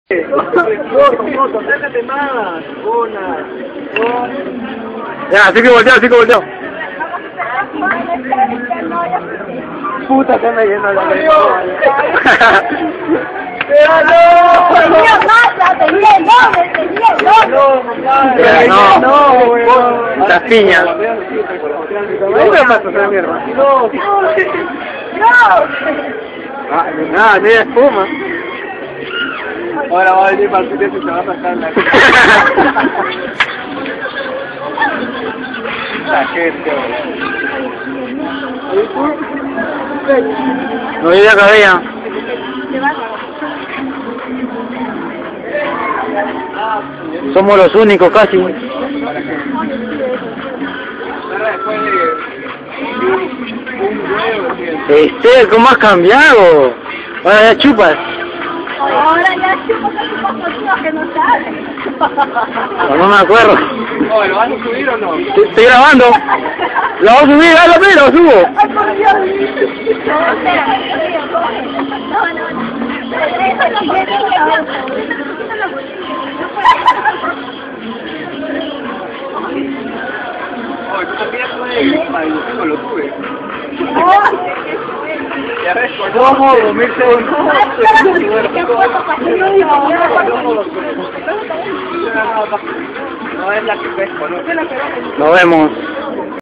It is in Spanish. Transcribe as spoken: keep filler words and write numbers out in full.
Moto, moto, sácate más. Una, dos. Ya, así que volteo, así que volteo. Puta, se me llenó la mente. Tenía masa, tenía el doble, tenía el doble. No, mamá. No, no, weón. Las piñas. ¿Cómo me pasa esa mierda? No, No. Ah, nada, tiene espuma. ahora va a venir para el sitio y se va a sacar la La gente, No vive acá, ella. Somos los únicos casi. Este, ¿cómo has cambiado? Ahora ya chupas. Ahora ya chupo que chupo cosas que no saben. No me acuerdo. Oh, ¿lo vas a subir o no? Estoy, estoy grabando. Lo voy a subir, dale, pero lo subo. Ay, por Dios. No, no, no. Oh, tú también puedes para el último lo sube. Ya ves, ¿cómo? Mil segundos. No es la que pesco, ¿no? Nos vemos.